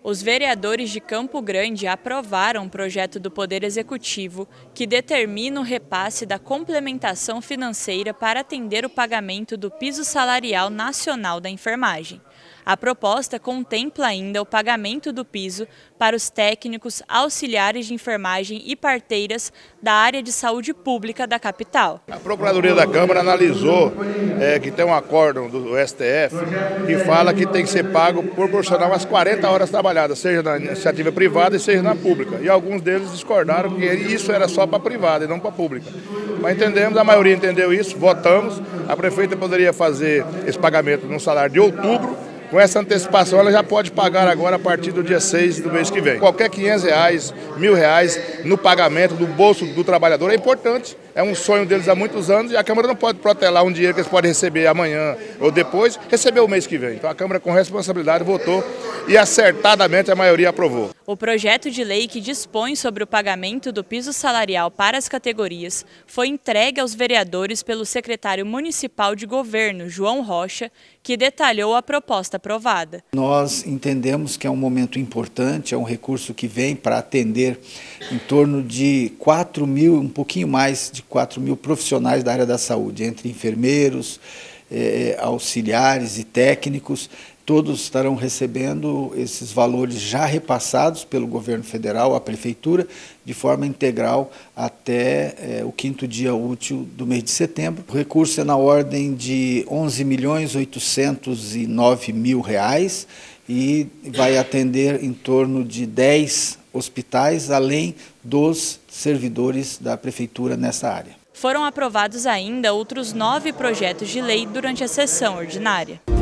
Os vereadores de Campo Grande aprovaram um projeto do Poder Executivo que determina o repasse da complementação financeira para atender o pagamento do piso salarial nacional da enfermagem. A proposta contempla ainda o pagamento do piso para os técnicos, auxiliares de enfermagem e parteiras da área de saúde pública da capital. A Procuradoria da Câmara analisou que tem um acórdão do STF que fala que tem que ser pago proporcional às 40 horas trabalhadas, seja na iniciativa privada e seja na pública. E alguns deles discordaram que isso era só para a privada e não para a pública. Mas entendemos, a maioria entendeu isso, votamos. A prefeita poderia fazer esse pagamento no salário de outubro. Com essa antecipação, ela já pode pagar agora a partir do dia 6 do mês que vem. Qualquer R$500, R$1.000 no pagamento do bolso do trabalhador é importante. É um sonho deles há muitos anos e a Câmara não pode protelar um dinheiro que eles podem receber amanhã ou depois, receber o mês que vem. Então a Câmara, com responsabilidade, votou e acertadamente a maioria aprovou. O projeto de lei que dispõe sobre o pagamento do piso salarial para as categorias foi entregue aos vereadores pelo secretário municipal de governo, João Rocha, que detalhou a proposta aprovada. Nós entendemos que é um momento importante, é um recurso que vem para atender em torno de 4 mil, um pouquinho mais de 4 mil profissionais da área da saúde, entre enfermeiros, auxiliares e técnicos. Todos estarão recebendo esses valores já repassados pelo governo federal, à prefeitura, de forma integral até o 5º dia útil do mês de setembro. O recurso é na ordem de R$11.809.000 e vai atender em torno de 10 hospitais, além dos servidores da prefeitura nessa área. Foram aprovados ainda outros 9 projetos de lei durante a sessão ordinária.